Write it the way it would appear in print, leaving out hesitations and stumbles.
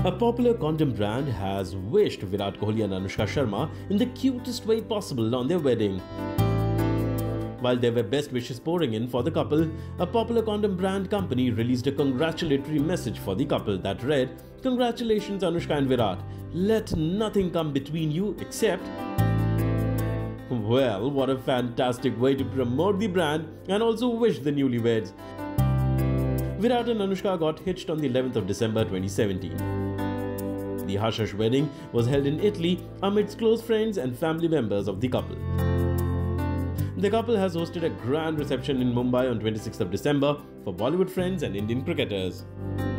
A popular condom brand has wished Virat Kohli and Anushka Sharma in the cutest way possible on their wedding. While there were best wishes pouring in for the couple, a popular condom brand company released a congratulatory message for the couple that read, "Congratulations Anushka and Virat. Let nothing come between you except..." Well, what a fantastic way to promote the brand and also wish the newlyweds. Virat and Anushka got hitched on the 11th of December 2017. The hush-hush wedding was held in Italy amidst close friends and family members of the couple. The couple has hosted a grand reception in Mumbai on 26th of December for Bollywood friends and Indian cricketers.